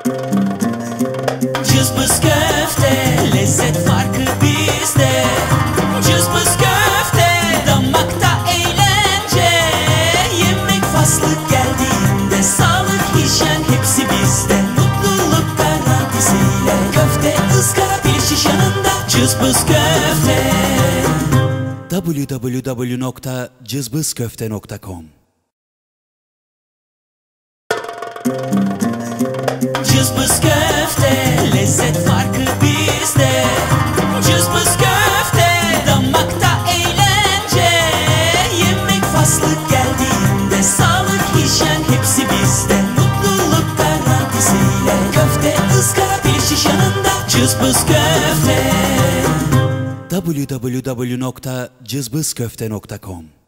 Cızbız köfte, lezzet farkı bizde. Cızbız köfte, damakta eğlence. Yemek faslı geldiğinde sağlık, hijyen hepsi bizde. Mutluluk garantisiyle köfte, ızgara, bir şiş yanında. Cızbız köfte. www.cızbızköfte.com Cızbız köfte, lezzet farkı bizde. Cızbız köfte, damakta eğlence. Yemek faslı geldiğinde sağlık, hijyen hepsi bizde. Mutluluk garantisiyle köfte, ızgara, bir şiş yanında. Cızbız köfte. www.cızbızköfte.com